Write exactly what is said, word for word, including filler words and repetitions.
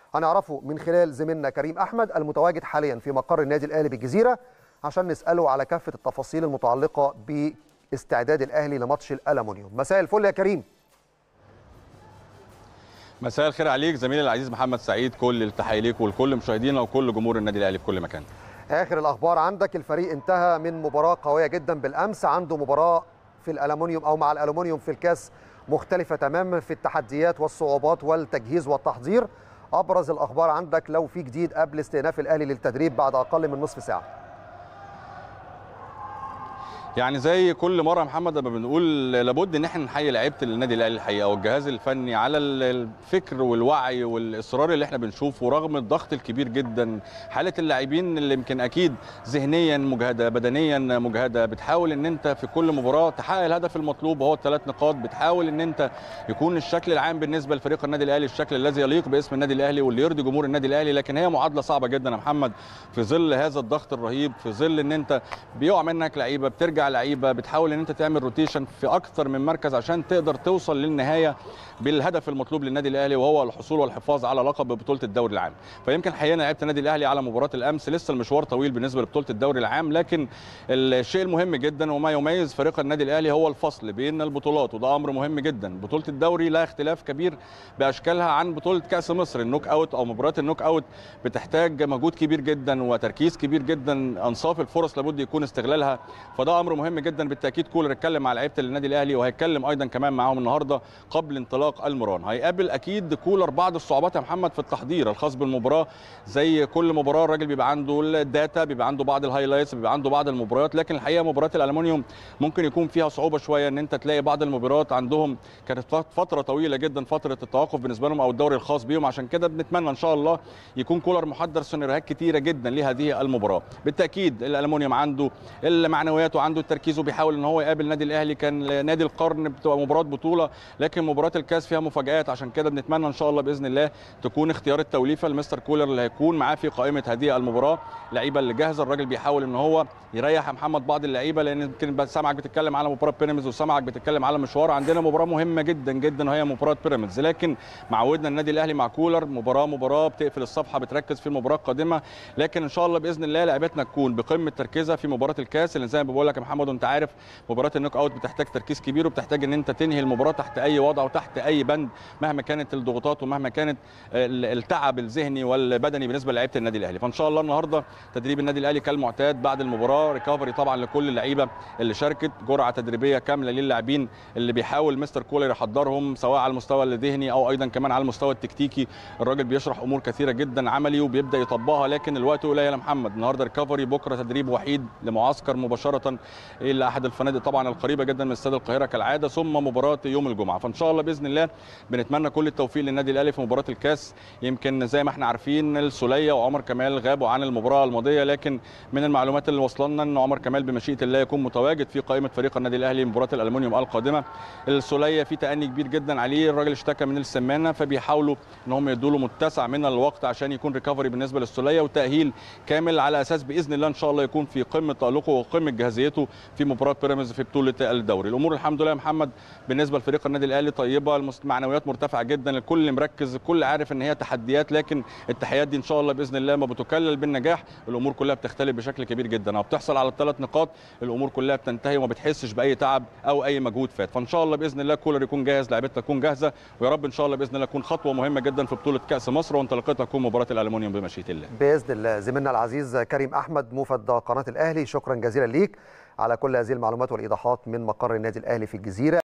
هنعرفه من خلال زميلنا كريم احمد المتواجد حاليا في مقر النادي الاهلي بالجزيره عشان نساله على كافه التفاصيل المتعلقه باستعداد الاهلي لماتش الالومنيوم. مساء الفل يا كريم. مساء الخير عليك زميلي العزيز محمد سعيد، كل التحيه ليك ولكل مشاهدينا وكل جمهور النادي الاهلي في كل مكان. اخر الاخبار عندك، الفريق انتهى من مباراه قويه جدا بالامس، عنده مباراه في الالومنيوم او مع الالومنيوم في الكاس مختلفه تماما في التحديات والصعوبات والتجهيز والتحضير. ابرز الاخبار عندك لو في جديد قبل استئناف الاهلي للتدريب بعد اقل من نصف ساعه. يعني زي كل مره محمد لما بنقول لابد ان احنا نحيي لعيبه النادي الاهلي الحقيقه والجهاز الفني على الفكر والوعي والاصرار اللي احنا بنشوفه رغم الضغط الكبير جدا. حاله اللاعبين اللي يمكن اكيد ذهنيا مجهده، بدنيا مجهده، بتحاول ان انت في كل مباراه تحقق الهدف المطلوب وهو الثلاث نقاط، بتحاول ان انت يكون الشكل العام بالنسبه لفريق النادي الاهلي الشكل الذي يليق باسم النادي الاهلي واللي يرضي جمهور النادي الاهلي. لكن هي معادله صعبه جدا يا محمد في ظل هذا الضغط الرهيب، في ظل ان انت بيقع منك لعيبه، بترجع لعيبه، بتحاول ان انت تعمل روتيشن في اكثر من مركز عشان تقدر توصل للنهايه بالهدف المطلوب للنادي الاهلي وهو الحصول والحفاظ على لقب ببطوله الدوري العام. فيمكن حقيقه لعيبه النادي الاهلي على مباراه الامس لسه المشوار طويل بالنسبه لبطوله الدوري العام، لكن الشيء المهم جدا وما يميز فريق النادي الاهلي هو الفصل بين البطولات، وده امر مهم جدا. بطوله الدوري لها اختلاف كبير باشكالها عن بطوله كاس مصر. النوك اوت او مباريات النوك اوت بتحتاج مجهود كبير جدا وتركيز كبير جدا، انصاف الفرص لابد يكون استغلالها، فده امر مهم جدا. بالتاكيد كولر اتكلم مع لعيبه النادي الاهلي وهيتكلم ايضا كمان معاهم النهارده قبل انطلاق المران. هيقابل اكيد كولر بعض الصعوبات يا محمد في التحضير الخاص بالمباراه، زي كل مباراه الراجل بيبقى عنده الداتا، بيبقى عنده بعض الهايلايتس، بيبقى عنده بعض المباريات. لكن الحقيقه مباراه الالومنيوم ممكن يكون فيها صعوبه شويه، ان انت تلاقي بعض المباريات عندهم كانت فتره طويله جدا فتره التوقف بالنسبه لهم او الدوري الخاص بيهم، عشان كده بنتمنى ان شاء الله يكون كولر محضر سيناريوهات كتيره جدا لهذه المباراه. بالتاكيد الالومنيوم عنده المعنويات وعنده التركيز وبيحاول ان هو يقابل النادي الاهلي، كان نادي القرن بتبقى مباراه بطوله، لكن مباراه الكاس فيها مفاجات، عشان كده بنتمنى ان شاء الله باذن الله تكون اختيار التوليفه لمستر كولر اللي هيكون معاه في قائمه هذه المباراه. اللعيبه اللي جاهزه، الراجل بيحاول ان هو يريح محمد بعض اللعيبه، لان يمكن سامعك بتتكلم على مباراه بيراميدز وسامعك بتتكلم على مشوار، عندنا مباراه مهمه جدا جدا وهي مباراه بيراميدز، لكن معودنا النادي الاهلي مع كولر مباراه مباراه بتقفل الصفحه، بتركز في المباراه القادمه. لكن ان شاء الله باذن الله لعيبتنا تكون بقمه تركيزها في مباراه الكاس، اللي زي ما بقول لك يا محمد وانت عارف مباراه النوك اوت بتحتاج تركيز كبير وبتحتاج ان انت تنهي المباراه تحت اي وضع وتحت اي بند مهما كانت الضغوطات ومهما كانت التعب الذهني والبدني بالنسبه لعيبه النادي الاهلي. فان شاء الله النهارده تدريب النادي الاهلي كالمعتاد بعد المباراه، ريكفري طبعا لكل اللعيبه اللي شاركت، جرعه تدريبيه كامله للاعبين اللي بيحاول مستر كولر يحضرهم سواء على المستوى الذهني او ايضا كمان على المستوى التكتيكي. الراجل بيشرح امور كثيره جدا عملي وبيبدا يطبقها، لكن الوقت قليل يا محمد. النهارده ريكفري، بكره تدريب وحيد لمعسكر مباشره الى احد الفنادق طبعا القريبه جدا من استاد القاهره كالعاده، ثم مباراه يوم الجمعه. فان شاء الله باذن الله بنتمنى كل التوفيق للنادي الاهلي في مباراه الكاس. يمكن زي ما احنا عارفين السوليه وعمر كمال غابوا عن المباراه الماضيه، لكن من المعلومات اللي وصلنا ان عمر كمال بمشيئه الله يكون متواجد في قائمه فريق النادي الاهلي مباراه الالومنيوم القادمه. السوليه في تأني كبير جدا عليه، الراجل اشتكى من السمانه، فبيحاولوا ان هم يدوا له متسع من الوقت عشان يكون ريكفري بالنسبه للسوليه وتاهيل كامل، على اساس باذن الله ان شاء الله يكون في قمه تالقه وقمه جاهزيته في مباراه بيراميدز في بطوله الدوري. الامور الحمد لله يا محمد بالنسبه لفريق النادي الاهلي طيبه، المعنويات مرتفعه جدا، الكل مركز، الكل عارف ان هي تحديات، لكن التحديات دي ان شاء الله باذن الله ما بتكلل بالنجاح الامور كلها بتختلف بشكل كبير جدا، او بتحصل على الثلاث نقاط الامور كلها بتنتهي وما بتحسش باي تعب او اي مجهود فات. فان شاء الله باذن الله كولر يكون جاهز، لعيبتنا تكون جاهزه، ويا رب ان شاء الله باذن الله تكون خطوه مهمه جدا في بطوله كاس مصر وانطلاقتها تكون مباراه الالومنيوم بمشيئه الله باذن الله. زميلنا العزيز كريم احمد موفد قناه الاهلي، شكرا جزيلا ليك على كل هذه المعلومات والايضاحات من مقر النادي الاهلي في الجزيره.